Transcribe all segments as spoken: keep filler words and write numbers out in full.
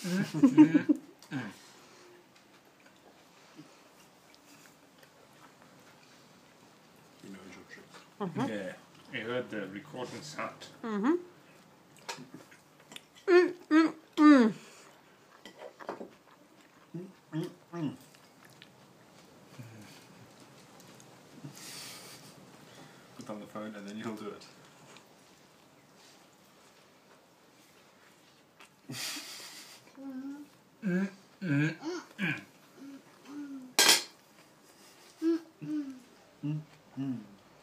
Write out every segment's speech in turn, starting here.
You know your tricks. Mm-hmm. Yeah, I heard the recording sound. Mm-hmm. Mm, mm, mm. Mm, mm. Put down the phone and then you'll do it. Mm, mm. Mm, mm.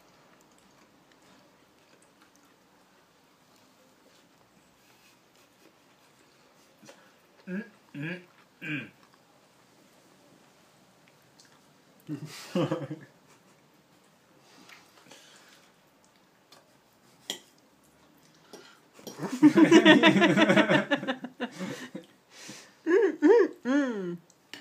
Mm, mm, mm. Mm.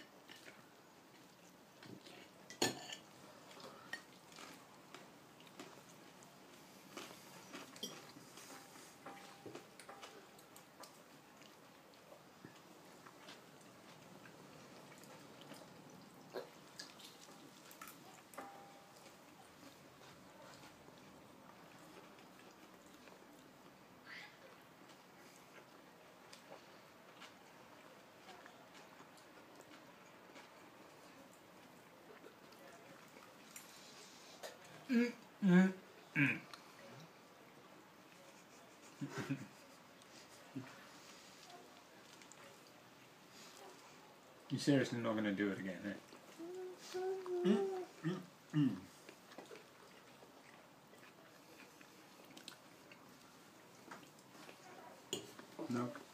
Mm, mm, mm. You're seriously not going to do it again, eh? Mm, mm, mm. No.